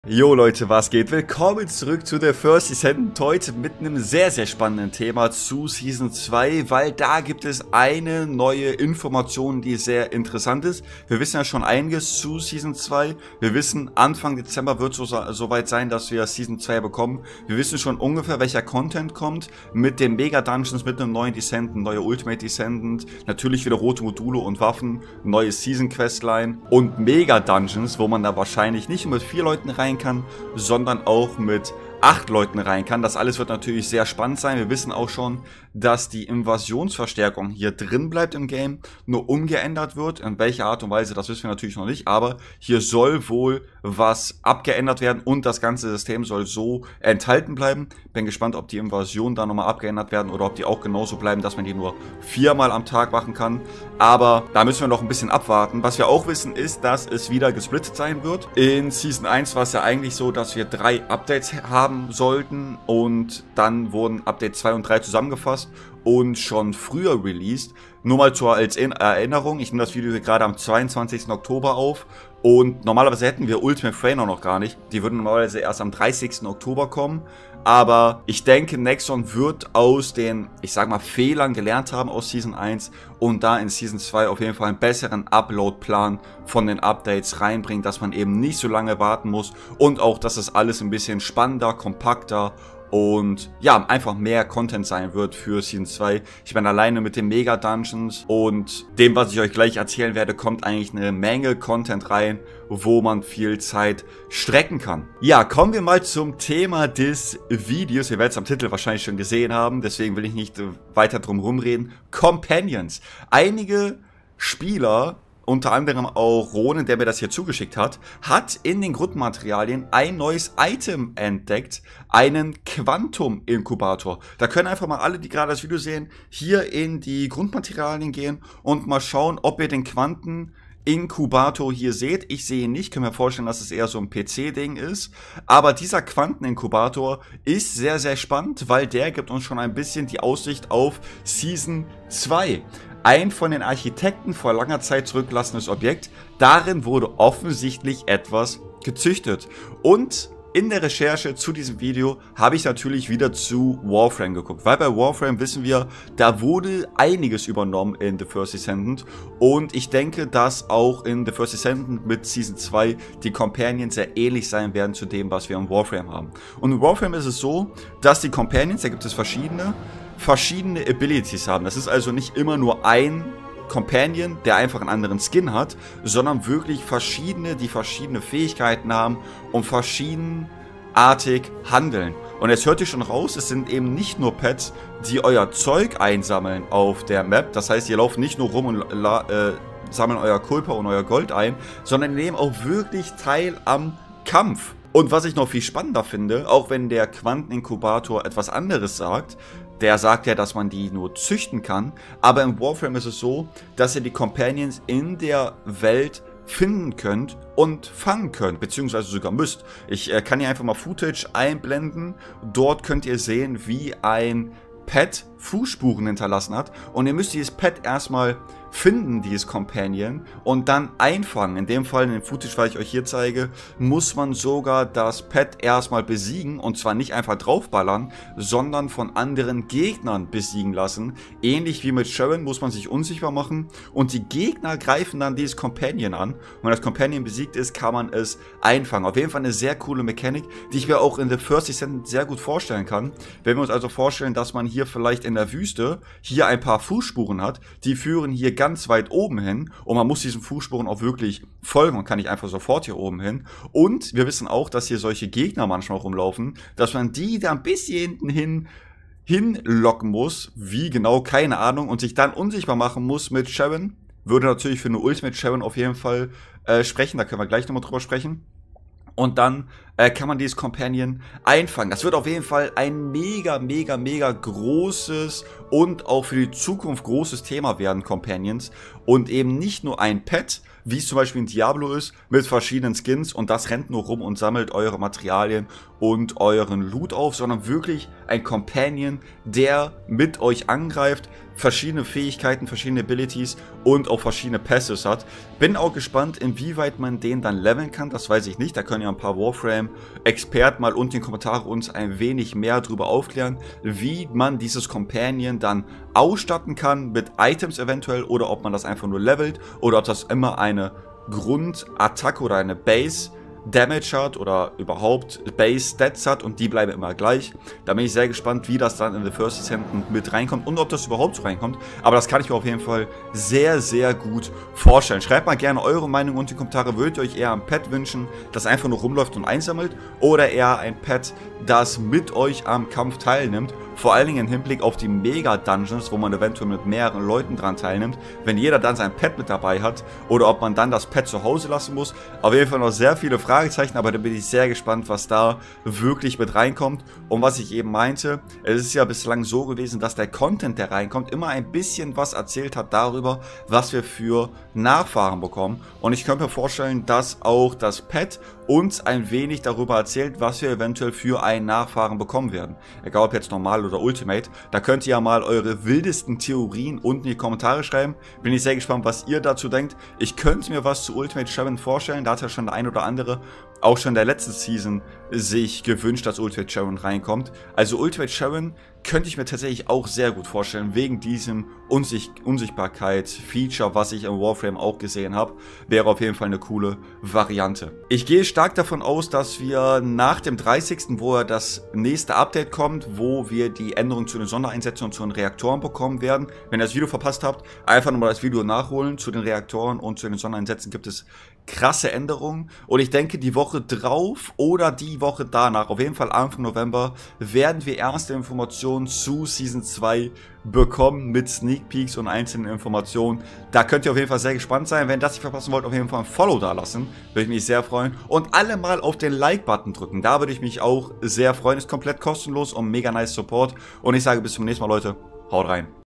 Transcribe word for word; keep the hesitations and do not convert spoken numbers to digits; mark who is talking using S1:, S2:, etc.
S1: Jo Leute, was geht? Willkommen zurück zu der First Descent. Heute mit einem sehr, sehr spannenden Thema zu Season zwei, weil da gibt es eine neue Information, die sehr interessant ist. Wir wissen ja schon einiges zu Season zwei. Wir wissen, Anfang Dezember wird es so, so weit sein, dass wir Season zwei bekommen. Wir wissen schon ungefähr, welcher Content kommt mit den Mega-Dungeons, mit einem neuen Descendant, neuer Ultimate Descendant, natürlich wieder rote Module und Waffen, neue Season-Questline und Mega-Dungeons, wo man da wahrscheinlich nicht nur mit vier Leuten rein kann, sondern auch mit acht Leuten rein kann. Das alles wird natürlich sehr spannend sein. Wir wissen auch schon, dass die Invasionsverstärkung hier drin bleibt im Game, nur umgeändert wird. In welcher Art und Weise, das wissen wir natürlich noch nicht, aber hier soll wohl was abgeändert werden und das ganze System soll so enthalten bleiben. Bin gespannt, ob die Invasionen da nochmal abgeändert werden oder ob die auch genauso bleiben, dass man die nur viermal am Tag machen kann. Aber da müssen wir noch ein bisschen abwarten. Was wir auch wissen ist, dass es wieder gesplittet sein wird. In Season eins war es ja eigentlich so, dass wir drei Updates haben sollten und dann wurden Update zwei und drei zusammengefasst und schon früher released. Nur mal zur als Erinnerung, ich nehme das Video hier gerade am zweiundzwanzigsten Oktober auf und normalerweise hätten wir Ultimate Trainer noch gar nicht. Die würden normalerweise erst am dreißigsten Oktober kommen. Aber ich denke, Nexon wird aus den, ich sag mal, Fehlern gelernt haben aus Season eins und da in Season zwei auf jeden Fall einen besseren Upload-Plan von den Updates reinbringen, dass man eben nicht so lange warten muss und auch, dass das alles ein bisschen spannender, kompakter und ja, einfach mehr Content sein wird für Season zwei. Ich meine, alleine mit den Mega-Dungeons und dem, was ich euch gleich erzählen werde, kommt eigentlich eine Menge Content rein, wo man viel Zeit strecken kann. Ja, kommen wir mal zum Thema des Videos. Ihr werdet es am Titel wahrscheinlich schon gesehen haben, deswegen will ich nicht weiter drum rumreden. Companions. Einige Spieler, unter anderem auch Ronen, der mir das hier zugeschickt hat, hat in den Grundmaterialien ein neues Item entdeckt, einen Quantum-Inkubator. Da können einfach mal alle, die gerade das Video sehen, hier in die Grundmaterialien gehen und mal schauen, ob ihr den Quanten Inkubator hier seht. Ich sehe ihn nicht, ich kann mir vorstellen, dass es eher so ein P C-Ding ist. Aber dieser Quanteninkubator ist sehr, sehr spannend, weil der gibt uns schon ein bisschen die Aussicht auf Season zwei. Ein von den Architekten vor langer Zeit zurückgelassenes Objekt. Darin wurde offensichtlich etwas gezüchtet. Und in der Recherche zu diesem Video habe ich natürlich wieder zu Warframe geguckt, weil bei Warframe wissen wir, da wurde einiges übernommen in The First Descendant und ich denke, dass auch in The First Descendant mit Season zwei die Companions sehr ähnlich sein werden zu dem, was wir in Warframe haben. Und in Warframe ist es so, dass die Companions, da gibt es verschiedene, verschiedene Abilities haben. Das ist also nicht immer nur ein Companion, der einfach einen anderen Skin hat, sondern wirklich verschiedene, die verschiedene Fähigkeiten haben und verschiedenartig handeln. Und jetzt hört ihr schon raus, es sind eben nicht nur Pets, die euer Zeug einsammeln auf der Map. Das heißt, ihr lauft nicht nur rum und äh, sammeln euer Kulpa und euer Gold ein, sondern nehmen auch wirklich teil am Kampf. Und was ich noch viel spannender finde, auch wenn der Quanteninkubator etwas anderes sagt, der sagt ja, dass man die nur züchten kann, aber im Warframe ist es so, dass ihr die Companions in der Welt finden könnt und fangen könnt, beziehungsweise sogar müsst. Ich äh, kann hier einfach mal Footage einblenden, dort könnt ihr sehen, wie ein Pet Fußspuren hinterlassen hat und ihr müsst dieses Pet erstmal finden, dieses Companion, und dann einfangen. In dem Fall, in dem Footage, was ich euch hier zeige, muss man sogar das Pet erstmal besiegen und zwar nicht einfach draufballern, sondern von anderen Gegnern besiegen lassen. Ähnlich wie mit Sharon muss man sich unsichtbar machen und die Gegner greifen dann dieses Companion an. Und wenn das Companion besiegt ist, kann man es einfangen. Auf jeden Fall eine sehr coole Mechanik, die ich mir auch in The First Descendant sehr gut vorstellen kann. Wenn wir uns also vorstellen, dass man hier vielleicht in der Wüste hier ein paar Fußspuren hat, die führen hier ganz weit oben hin und man muss diesen Fußspuren auch wirklich folgen und kann nicht einfach sofort hier oben hin. Und wir wissen auch, dass hier solche Gegner manchmal rumlaufen, dass man die da ein bisschen hinten hin hinlocken muss, wie genau, keine Ahnung, und sich dann unsichtbar machen muss mit Sharon. Würde natürlich für eine Ultimate Sharon auf jeden Fall äh, sprechen, da können wir gleich nochmal drüber sprechen. Und dann äh, kann man dieses Companion einfangen. Das wird auf jeden Fall ein mega, mega, mega großes und auch für die Zukunft großes Thema werden, Companions. Und eben nicht nur ein Pet, wie es zum Beispiel in Diablo ist, mit verschiedenen Skins und das rennt nur rum und sammelt eure Materialien und euren Loot auf, sondern wirklich ein Companion, der mit euch angreift, verschiedene Fähigkeiten, verschiedene Abilities und auch verschiedene Passives hat. Bin auch gespannt, inwieweit man den dann leveln kann, das weiß ich nicht, da können ja ein paar Warframe Experten mal unten in den Kommentaren uns ein wenig mehr darüber aufklären, wie man dieses Companion dann ausstatten kann mit Items eventuell oder ob man das einfach nur levelt oder ob das immer eine Grundattacke oder eine Base Damage hat oder überhaupt Base Stats hat und die bleiben immer gleich. Da bin ich sehr gespannt, wie das dann in The First Descent mit reinkommt und ob das überhaupt so reinkommt. Aber das kann ich mir auf jeden Fall sehr, sehr gut vorstellen. Schreibt mal gerne eure Meinung unten in die Kommentare. Würdet ihr euch eher ein Pet wünschen, das einfach nur rumläuft und einsammelt oder eher ein Pet, das mit euch am Kampf teilnimmt? Vor allen Dingen im Hinblick auf die Mega-Dungeons, wo man eventuell mit mehreren Leuten dran teilnimmt, wenn jeder dann sein Pet mit dabei hat oder ob man dann das Pet zu Hause lassen muss. Auf jeden Fall noch sehr viele Fragezeichen, aber da bin ich sehr gespannt, was da wirklich mit reinkommt. Und was ich eben meinte, es ist ja bislang so gewesen, dass der Content, der reinkommt, immer ein bisschen was erzählt hat darüber, was wir für Nachfahren bekommen. Und ich könnte mir vorstellen, dass auch das Pet uns ein wenig darüber erzählt, was wir eventuell für einen Nachfahren bekommen werden. Egal ob jetzt normal oder Ultimate. Da könnt ihr ja mal eure wildesten Theorien unten in die Kommentare schreiben. Bin ich sehr gespannt, was ihr dazu denkt. Ich könnte mir was zu Ultimate Sharon vorstellen. Da hat ja schon der ein oder andere auch schon in der letzten Season sich gewünscht, dass Ultimate Sharon reinkommt. Also Ultimate Sharon könnte ich mir tatsächlich auch sehr gut vorstellen, wegen diesem Unsicht Unsichtbarkeit-Feature, was ich im Warframe auch gesehen habe. Wäre auf jeden Fall eine coole Variante. Ich gehe stark davon aus, dass wir nach dem dreißigsten, wo ja das nächste Update kommt, wo wir die Änderungen zu den Sondereinsätzen und zu den Reaktoren bekommen werden. Wenn ihr das Video verpasst habt, einfach nochmal das Video nachholen. Zu den Reaktoren und zu den Sondereinsätzen gibt es krasse Änderungen. Und ich denke, die Woche drauf oder die Woche danach, auf jeden Fall Anfang November, werden wir erste Informationen zu Season zwei bekommen mit Sneak Peeks und einzelnen Informationen. Da könnt ihr auf jeden Fall sehr gespannt sein. Wenn ihr das nicht verpassen wollt, auf jeden Fall ein Follow da lassen. Würde ich mich sehr freuen. Und alle mal auf den Like-Button drücken. Da würde ich mich auch sehr freuen. Ist komplett kostenlos und mega nice Support. Und ich sage bis zum nächsten Mal, Leute. Haut rein.